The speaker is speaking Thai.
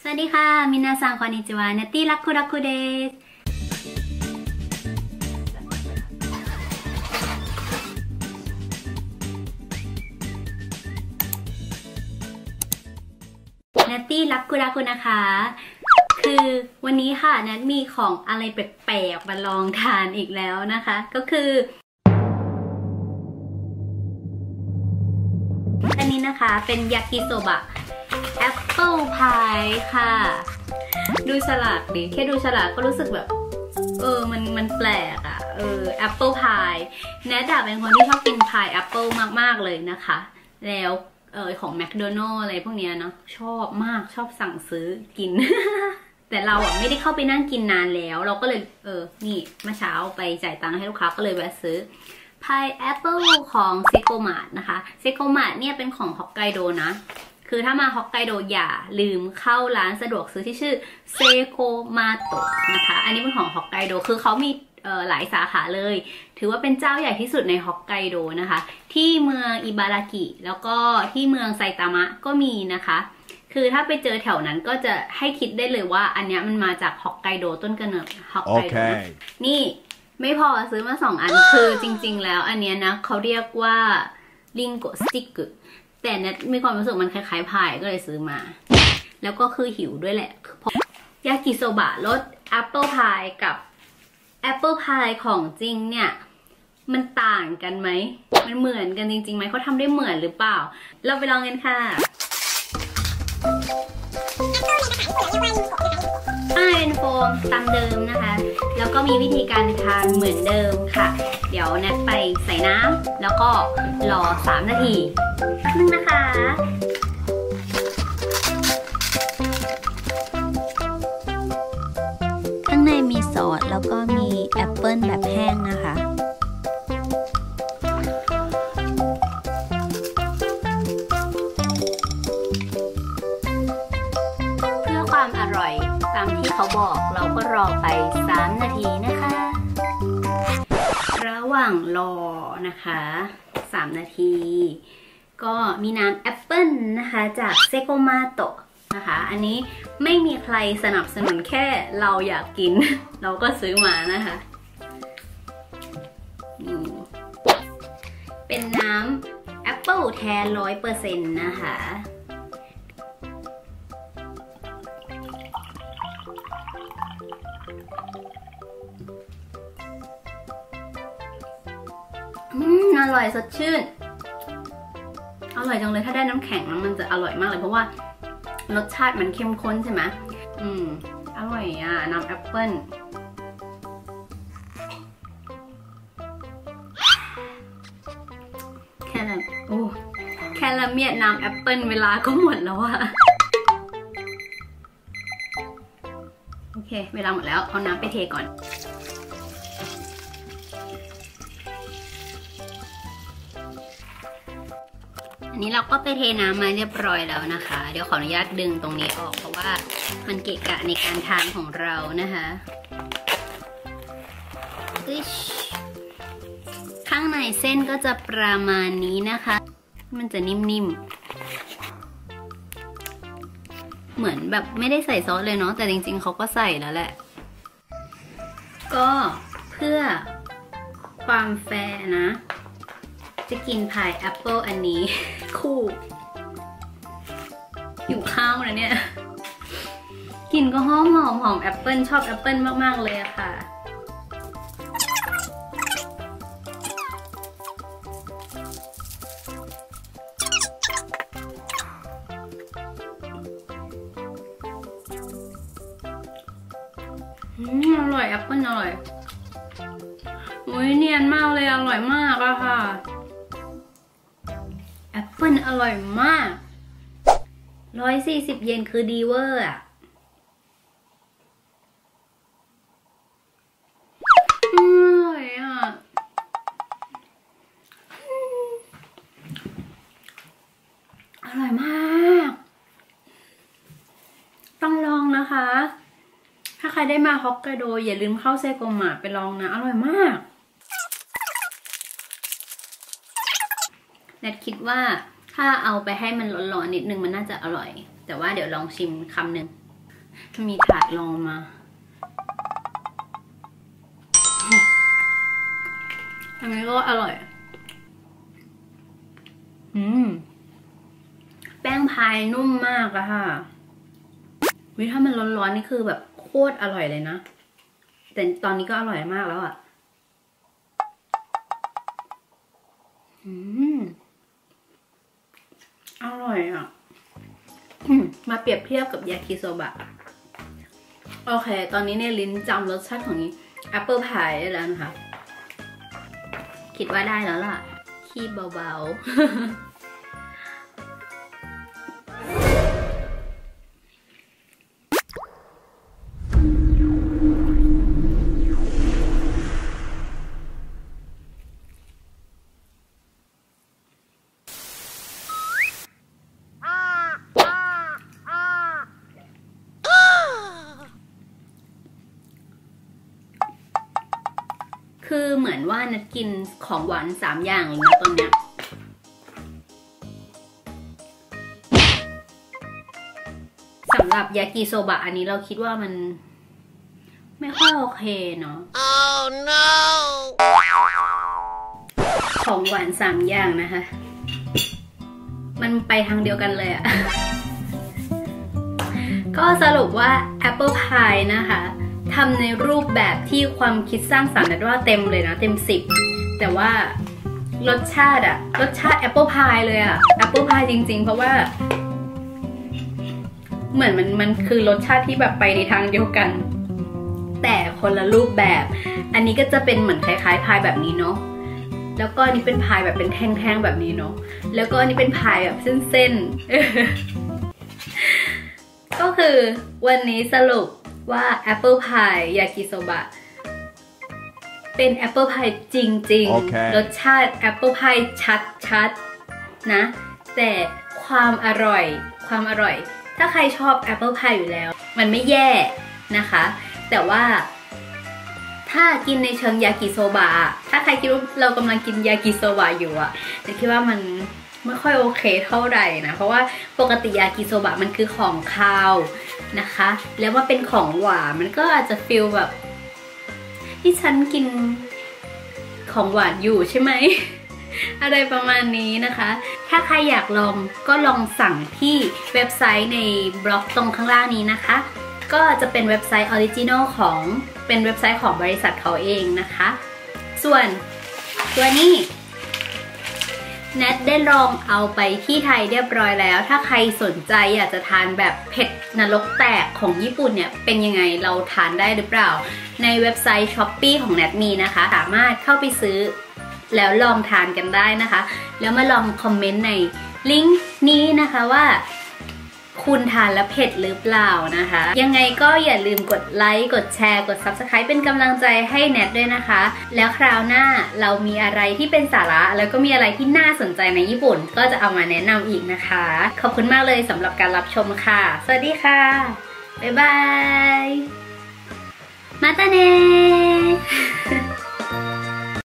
สวัสดีค่ะมินาซังこんにちはเนตตี้รักคุรักคุเดสเนตตี้รักคุรักคุนะคะคือวันนี้ค่ะนัทมีของอะไรแปลกๆมาลองทานอีกแล้วนะคะก็คืออันนี้นะคะเป็นยากิโซบะแอปเปิลพายค่ะดูฉลากดิแค่ดูฉลากก็รู้สึกแบบมันแปลกอ่ะแอปเปิลพายแนทเป็นคนที่ชอบกินพายแอปเปิลมากๆเลยนะคะแล้วของแมคโดนัลล์อะไรพวกนี้เนาะชอบมากชอบสั่งซื้อกิน แต่เราอ่ะไม่ได้เข้าไปนั่งกินนานแล้วเราก็เลยนี่เมื่อเช้าไปจ่ายตังค์ให้ลูกค้าก็เลยแวะซื้อพายแอปเปิลของเซโกมาร์นะคะเซโกมาร์เนี่ยเป็นของฮอกไกโดนะคือถ้ามาฮอกไกโดอย่าลืมเข้าร้านสะดวกซื้อที่ชื่อเซโกมาโตะนะคะอันนี้เป็นของฮอกไกโดคือเขามีหลายสาขาเลยถือว่าเป็นเจ้าใหญ่ที่สุดในฮอกไกโดนะคะที่เมืองอิบารากิแล้วก็ที่เมืองไซตามะก็มีนะคะคือถ้าไปเจอแถวนั้นก็จะให้คิดได้เลยว่าอันนี้มันมาจากฮอกไกโดต้นกำเนิดฮอกไกโดนี่ไม่พอซื้อมา2 อันคือจริงๆแล้วอันนี้นะเขาเรียกว่าลิงโกสติกแต่เน็ตมีความรู้สึกมันคล้ายๆพายก็เลยซื้อมาแล้วก็คือหิวด้วยแหละยากิโซบะรสแอปเปิลพายกับแอปเปิลพายของจริงเนี่ยมันต่างกันไหมมันเหมือนกันจริงๆไหมเขาทำได้เหมือนหรือเปล่าเราไปลองกันค่ะเป็นโฟมตามเดิมนะคะแล้วก็มีวิธีการทานเหมือนเดิมค่ะเดี๋ยวแนทไปใส่น้ำแล้วก็รอ3 นาทีนึงนะคะข้างในมีซอสแล้วก็มีแอปเปิลแบบแห้งนะคะเพื่อความอร่อยตามที่เขาบอกเราก็รอไป3 นาทีนะคะระหว่างรอนะคะ3 นาทีก็มีน้ำแอปเปิลนะคะจากเซโกมาโตะนะคะอันนี้ไม่มีใครสนับสนุนแค่เราอยากกิน เราก็ซื้อมานะคะเป็นน้ำแอปเปิลแท้ 100% นะคะอร่อยสดชื่นอร่อยจังเลยถ้าได้น้ำแข็งมันจะอร่อยมากเลยเพราะว่ารสชาติมันเข้มข้นใช่ไหมอร่อยอ่ะน้ำแอปเปิ้ลแค่ละเมียดน้ำแอปเปิ้ลเวลาก็หมดแล้วอะโอเคเวลาหมดแล้วเอาน้ำไปเทก่อนอันนี้เราก็ไปเทน้ำมาเรียบร้อยแล้วนะคะเดี๋ยวขออนุญาตดึงตรงนี้ออกเพราะว่ามันเกะกะในการทานของเรานะคะข้างในเส้นก็จะประมาณนี้นะคะมันจะนิ่มๆเหมือนแบบไม่ได้ใส่ซอสเลยเนาะแต่จริงๆเขาก็ใส่แล้วแหละก็เพื่อความแฟร์นะจะกินพายแอปเปิลอันนี้คู่อยู่ข้าวนะเนี่ยกลิ่นก็หอมแอปเปิลชอบแอปเปิลมากๆเลยอะค่ะอร่อยแอปเปิลอร่อยเนียนมากเลยอร่อยมากอะค่ะแอปเปิลอร่อยมาก140 เยนคือดีเวอร์อะอร่อยอะอร่อยมากต้องลองนะคะถ้าใครได้มาฮอกไกโดอย่าลืมเข้าเซโกมะไปลองนะอร่อยมากแนทคิดว่าถ้าเอาไปให้มันร้อนๆนิดนึงมันน่าจะอร่อยแต่ว่าเดี๋ยวลองชิมคำหนึ่งมีถาดรองมาอันนี้ก็อร่อยแป้งพายนุ่มมากอะค่ะวิถ้ามันร้อนๆนี่คือแบบโคตรอร่อยเลยนะแต่ตอนนี้ก็อร่อยมากแล้วอะอร่อยอะมาเปรียบเทียบกับยากิโซบะโอเคตอนนี้เนี่ยลิ้นจำรสชาติของแอปเปิลพายได้แล้วนะคะคิดว่าได้แล้วล่ะขี้เบาๆคือเหมือนว่านัดกินของหวาน3 อย่างเลยนะตอนเนี้ยสำหรับยากิโซบะอันนี้เราคิดว่ามันไม่ค่อยโอเคเนาะ Oh no ของหวาน3 อย่างนะคะมันไปทางเดียวกันเลยอะ ก็สรุปว่า Apple Pie นะคะทำในรูปแบบที่ความคิดสร้างสรรค์ว่าเต็มเลยนะเต็ม10แต่ว่ารสชาติApple Pie เลยอะ Apple Pie จริงๆเพราะว่าเหมือนมันคือรสชาติที่แบบไปในทางเดียวกันแต่คนละรูปแบบอันนี้ก็จะเป็นเหมือนคล้ายๆพายแบบนี้เนาะแล้วก็อันนี้เป็นพายแบบเป็นแท่งๆแบบนี้เนาะแล้วก็อันนี้เป็นพายแบบเส้นๆ ก็คือวันนี้สรุปว่า Apple Pie ยากิโซบะเป็น Apple Pie จริงๆ รสชาติ Apple Pie ชัดๆนะแต่ความอร่อยถ้าใครชอบ Apple Pie อยู่แล้วมันไม่แย่นะคะแต่ว่าถ้ากินในเชิงยากิโซบะถ้าใครคิดว่าเรากำลังกินยากิโซบะอยู่อะจะคิดว่ามันไม่ค่อยโอเคเท่าไหร่นะเพราะว่าปกติยากิโซบะมันคือของคาวนะคะแล้วมาเป็นของหวานมันก็อาจจะฟีลแบบที่ฉันกินของหวานอยู่ใช่ไหม อะไรประมาณนี้นะคะถ้าใครอยากลองก็ลองสั่งที่เว็บไซต์ในบล็อกตรงข้างล่างนี้นะคะก็จะเป็นเว็บไซต์ออริจินอลเป็นเว็บไซต์ของบริษัทเขาเองนะคะส่วนตัวนี้แนทได้ลองเอาไปที่ไทยเรียบร้อยแล้วถ้าใครสนใจอยากจะทานแบบเผ็ดนรกแตกของญี่ปุ่นเนี่ยเป็นยังไงเราทานได้หรือเปล่าในเว็บไซต์ Shopee ของแนทมีนะคะสามารถเข้าไปซื้อแล้วลองทานกันได้นะคะแล้วมาลองคอมเมนต์ในลิงก์นี้นะคะว่าคุณทานแล้วเผ็ดหรือเปล่านะคะยังไงก็อย่าลืมกดไลค์กดแชร์กด Subscribe เป็นกำลังใจให้แนทด้วยนะคะแล้วคราวหน้าเรามีอะไรที่เป็นสาระแล้วก็มีอะไรที่น่าสนใจในญี่ปุ่นก็จะเอามาแนะนำอีกนะคะขอบคุณมากเลยสำหรับการรับชมค่ะสวัสดีค่ะบ๊ายบายมาตาเน่